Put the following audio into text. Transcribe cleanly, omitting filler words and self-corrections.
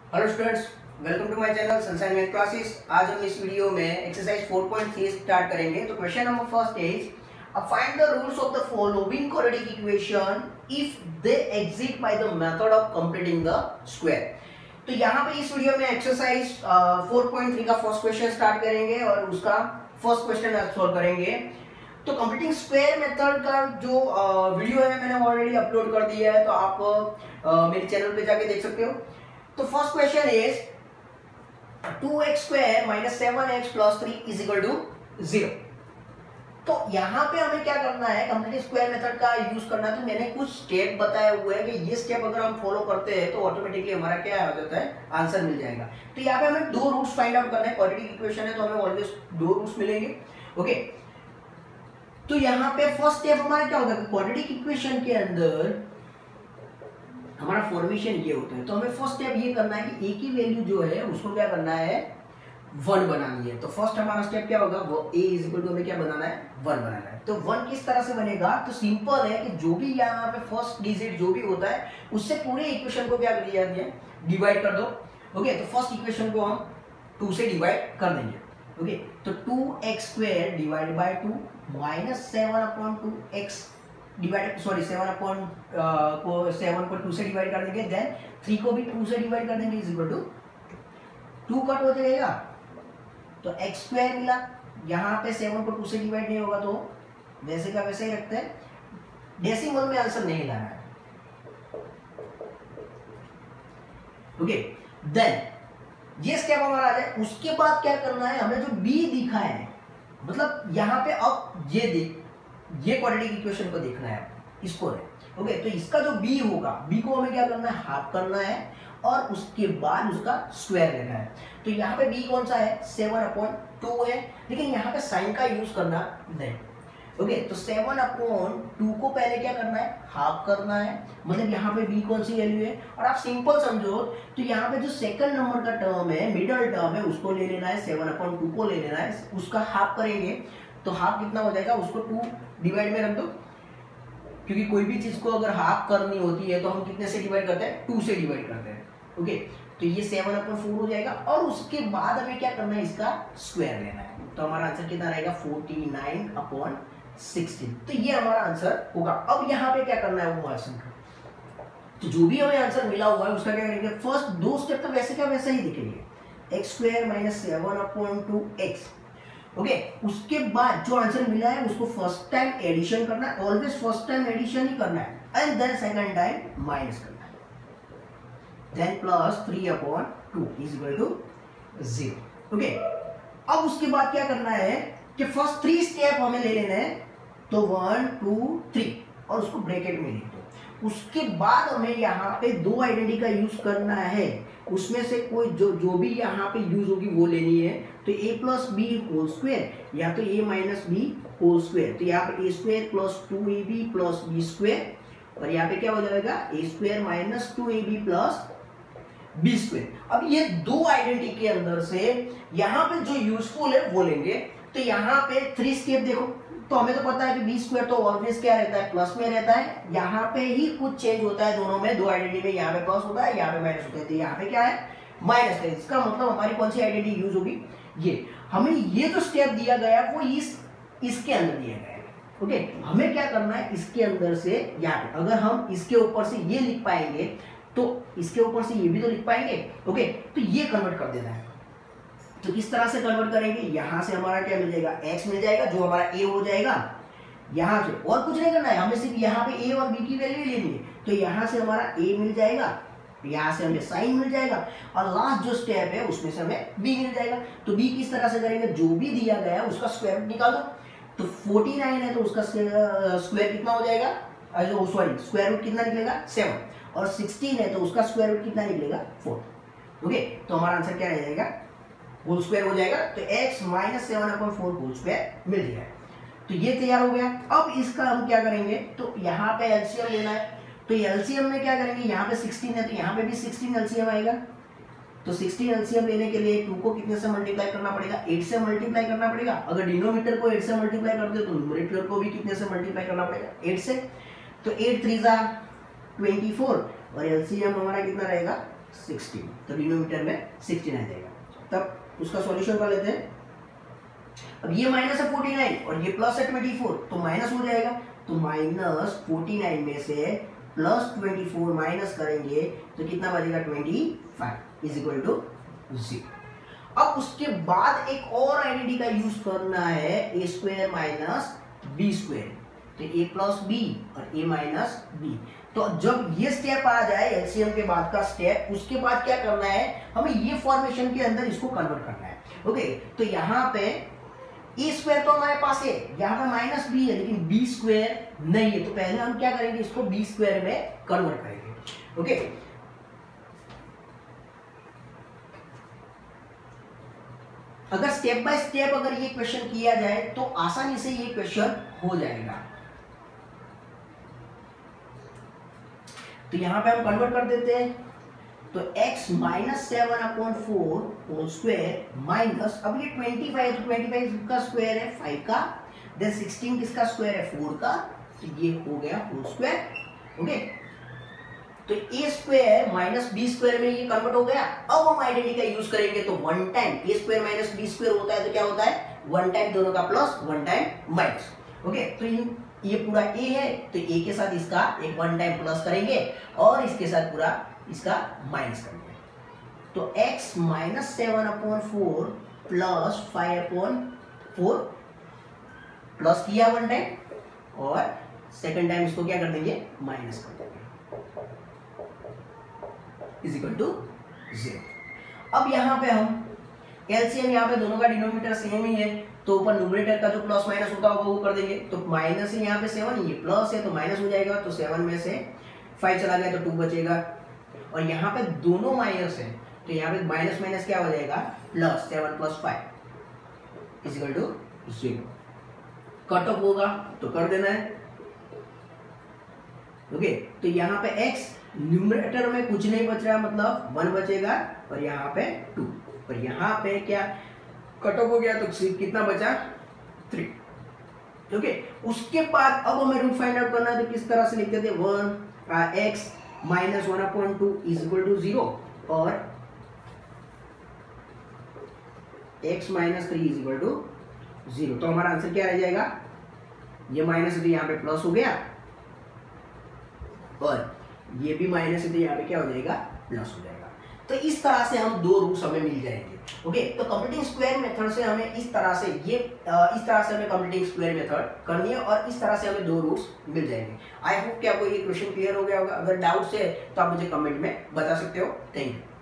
Hello students, welcome to my channel sunshine math classes. आज हम इस वीडियो में एक्सरसाइज 4.3 स्टार्ट करेंगे। तो question number first is find the roots of the following quadratic equation if they exist by the method of completing the square. तो यहाँ पे इस वीडियो में एक्सरसाइज 4.3 का फर्स्ट क्वेश्चन स्टार्ट करेंगे और उसका फर्स्ट क्वेश्चन सॉल्व करेंगे। तो कंप्लीटिंग स्क्वायर मेथड का जो वीडियो है मैंने ऑलरेडी अपलोड कर दिया है, तो आप मेरे चैनल पे जाके देख सकते हो। तो first question is 2x square minus 7x plus 3 is equal to 0। तो यहां पे हमें क्या करना है, कंप्लीट स्क्वायर मेथड का यूज करना है। तो मैंने कुछ स्टेप बताए हुए हैं कि ये स्टेप अगर हम फॉलो करते हैं तो ऑटोमेटिकली हमारा क्या हो जाता है, आंसर मिल जाएगा। तो यहाँ पे हमें दो रूट्स फाइंड आउट करना है। क्वाड्रेटिक इक्वेशन है तो हमें ऑलवेज दो रूट्स मिलेंगे। ओके, तो यहाँ पे फर्स्ट स्टेप हमारा क्या होगा, क्वाड्रेटिक इक्वेशन के अंदर हमारा फॉर्मेशन ये होता है। तो हमें फर्स्ट स्टेप ये करना है कि a की वैल्यू जो है उसको क्या करना है, 1 बनानी है। तो फर्स्ट हमारा स्टेप क्या होगा, वो a इज इक्वल टू हमें क्या बनाना है, 1 बनाना है। तो 1 किस तरह से बनेगा, तो सिंपल है कि जो भी यहाँ पे फर्स्ट डिजिट जो भी होता है उससे पूरे इक्वेशन को क्या कर दिया है, डिवाइड कर दो। ओके, तो फर्स्ट इक्वेशन को हम 2 से डिवाइड कर देंगे। ओके, तो 2x square divide by 2 minus 7/2x divide 7 को 2 से डिवाइड कर देंगे, देन 3 को भी 2 से डिवाइड कर देंगे, इज इक्वल टू 2 कट हो जाएगा तो x स्क्वायर मिला। यहाँ पे 7 को 2 से डिवाइड नहीं होगा तो वैसे का वैसे ही रखते हैं, डेसिमल में आंसर नहीं लाना है। ओके, देन ये स्टेप हमारा आ जाए। उसके बाद क्या करना है, हमें जो b दिखा है, मतलब यहाँ पे अब ये क्वाड्रेटिक इक्वेशन को देखना है, इसको है। ओके, तो इसका जो b होगा, b को हमें क्या करना है, हाफ करना है और उसके बाद उसका स्क्वायर लेना है। तो यहाँ पे b कौन सा है, 7/2 है, लेकिन यहाँ पे साइन का यूज करना नहीं। ओके, तो 7/2 को पहले क्या करना है, हाफ करना है, मतलब यहाँ पे b कौन सी वैल्यू है। और आप सिंपल समझो तो यहाँ पे जो सेकंड नंबर का टर्म है, मिडल टर्म है, उसको ले लेना है, 7/2 को ले लेना है, उसका हाफ करेंगे तो हाफ कितना हो जाएगा, उसको 2 डिवाइड में रख दो, क्योंकि कोई भी चीज को अगर हाफ करनी होती है तो हम कितने से डिवाइड करते हैं, 2 से डिवाइड करते हैं। ओके, तो ये 7/4 हो जाएगा और उसके बाद हमें क्या करना है, इसका स्क्वायर लेना है। तो हमारा आंसर कितना रहेगा, 49/16। तो ये हमारा आंसर होगा। अब यहाँ पे क्या करना है, वो आंसर का तो जो भी हमें आंसर मिला हुआ है उसका क्या करेंगे, फर्स्ट दो स्टेप तो वैसे क्या वैसे ही दिखेंगे, x square minus 7/2x। Okay, उसके बाद जो आंसर मिला है उसको फर्स्ट टाइम एडिशन करना है, ऑलवेज फर्स्ट टाइम एडिशन ही करना है, and then second time minus करना है, then plus 3/2 is equal to 0। Okay, अब उसके बाद क्या करना है कि फर्स्ट 3 स्टेप हमें ले लेना है। तो 1 2 3 और उसको ब्रैकेट में लिख दो। उसके बाद हमें यहाँ पे दो आइडेंटिटी का यूज करना है, उसमें से कोई जो भी यहाँ पे यूज होगी वो लेनी है। तो a plus B whole square या तो a minus B whole square. तो यहाँ पे a square plus 2ab plus B square और यहाँ पे क्या हो जाएगा, a square minus 2ab plus B square. अब ये दो आइडेंटिटी के अंदर से यहाँ पे जो यूजफुल है वो लेंगे। तो यहाँ पे 3 स्टेप देखो, तो हमें तो पता है कि बी स्क्वायर तो ऑलवेज क्या रहता है, प्लस में रहता है। यहाँ पे ही कुछ चेंज होता है दोनों में, दो आइडेंटिटी में, यहाँ पे प्लस होता है, यहाँ पे माइनस होता है। तो यहाँ पे क्या है, माइनस है। इसका मतलब हमारी कौन सी आइडेंटिटी यूज होगी, ये हमें ये जो स्टेप दिया गया वो इसके अंदर दिया गया है। ओके, हमें क्या करना है, इसके अंदर से यहाँ पे अगर हम इसके ऊपर से ये लिख पाएंगे तो इसके ऊपर से ये भी तो लिख पाएंगे। ओके, तो ये कन्वर्ट कर देना है। तो किस तरह से कन्वर्ट करेंगे, यहां से हमारा क्या मिल जाएगा, x मिल जाएगा जो हमारा a हो जाएगा। यहां से और कुछ नहीं करना है, हमें सिर्फ यहाँ पे a और b की वैल्यू लेनी है। तो यहां से हमारा a मिल जाएगा, यहाँ से हमें साइन मिल जाएगा और लास्ट जो स्टेप है उसमें से हमें b मिल जाएगा। तो b किस तरह से करेंगे, जो भी दिया गया है उसका स्क्वायर रूट निकाल दो। तो 49 है तो उसका स्क्वायर कितना हो जाएगा, सॉरी स्क्वायर रूट कितना निकलेगा, 7। और 16 है तो उसका स्क्वायर रूट कितना निकलेगा, 4। ओके, तो हमारा आंसर क्या रह जाएगा, होल स्क्वायर हो जाएगा। तो x माइनस 7/4 होल स्क्वायर मिल गया। तो ये तैयार हो गया। अब इसका हम क्या करेंगे, तो यहाँ पे एलसीएम लेना है। तो एलसीएम में क्या करेंगे, यहाँ पे 16 है तो यहाँ पे भी 16 एलसीएम आएगा। तो 16 एलसीएम लेने के लिए 2 को कितने से मल्टीप्लाई करना पड़ेगा, 8 से मल्टीप्लाई करना पड़ेगा। अगर डिनोमिनेटर को 8 से मल्टीप्लाई कर दे तो न्यूमरेटर को भी कितने से मल्टीप्लाई करना पड़ेगा, 8 से। तो 8 3 जा 24 और एलसीएम हमारा कितना रहेगा, 16, तो डिनोमिनेटर में 16 आ जाएगा। तब उसका सॉल्यूशन कर लेते हैं। अब ये माइनस है 49 और ये प्लस है 24, तो माइनस हो जाएगा। तो माइनस 49 में से प्लस 24 माइनस करेंगे तो कितना बचेगा 25 इज इक्वल टू 0। अब उसके बाद एक और आइडेंटिटी का यूज करना है, A square minus B square, तो ए प्लस बी और ए माइनस बी। तो जब ये स्टेप आ जाए एलसीएम के बाद का स्टेप, उसके बाद क्या करना है, हमें ये फॉर्मेशन के अंदर इसको कन्वर्ट करना है। ओके, तो यहाँ पे ए स्क्वायर तो हमारे पास है, यहाँ पे माइनस बी है, लेकिन बी स्क्वायर नहीं है, तो पहले हम क्या करेंगे, इसको बी स्क्वायर में कन्वर्ट करेंगे। ओके, अगर स्टेप बाय स्टेप अगर ये क्वेश्चन किया जाए तो आसानी से ये क्वेश्चन हो जाएगा। तो यहां पे हम कन्वर्ट कर देते हैं, तो x minus 7/4 whole square minus, अब ये 25 है तो 25 का स्क्वायर है 5 का, देन 16 किसका स्क्वायर है 4 का, तो ये हो गया होल स्क्वायर। ओके, तो A square minus B square में ये कन्वर्ट हो गया। अब हम आइडेंटिटी का यूज करेंगे, तो one time A square minus B square होता है, तो क्या होता है वन टाइम दोनों का plus, one time minus. Okay, तो ये पूरा ए है, तो ए के साथ इसका एक वन टाइम प्लस करेंगे और इसके साथ पूरा इसका माइनस करेंगे। तो x माइनस 7/4 प्लस 5/4 प्लस किया वन टाइम और सेकंड टाइम इसको क्या कर देंगे, माइनस कर देंगे, इज इक्वल टू 0। अब यहाँ पे हम एलसीएम, यहाँ पे दोनों का डिनोमिनेटर सेम ही है, तो ऊपर न्यूमरेटर का जो प्लस माइनस होता होगा वो कर देंगे। तो माइनस है यहाँ पे 7, ये प्लस है तो माइनस हो जाएगा, तो 7 में से 5 चला गया तो 2 बचेगा, और यहाँ पे दोनों माइनस है, तो यहाँ पे माइनस माइनस क्या हो जाएगा, plus 7 + 5 is equal to 0। Cut off होगा तो कर देना है। ओके, तो यहाँ पे x न्यूमरेटर में कुछ नहीं बच रहा, मतलब 1 बचेगा, और यहाँ पे 2, और यहाँ पे क्या कट ऑफ हो गया, तो सिर्फ कितना बचा 3। ओके, उसके बाद अब हमें रूट फाइंड आउट करना है, तो किस तरह से लिखते थे, x minus 1/2 is equal to 0 और x minus 3 is equal to 0। तो हमारा आंसर क्या रह जाएगा, ये माइनस है तो यहाँ पे प्लस हो गया, और ये भी माइनस है तो यहाँ पे क्या हो जाएगा, प्लस हो जाएगा। तो इस तरह से हम दो रूट्स हमें मिल जाएंगे। ओके, तो कंप्लीटिंग स्क्वायर मेथड से हमें इस तरह से इस तरह से हमें कंप्लीटिंग स्क्वायर मेथड करनी है, और इस तरह से हमें दो रूट्स मिल जाएंगे। आई होप कि आपको ये क्वेश्चन क्लियर हो गया होगा। अगर डाउट्स है तो आप मुझे कमेंट में बता सकते हो। Thank you.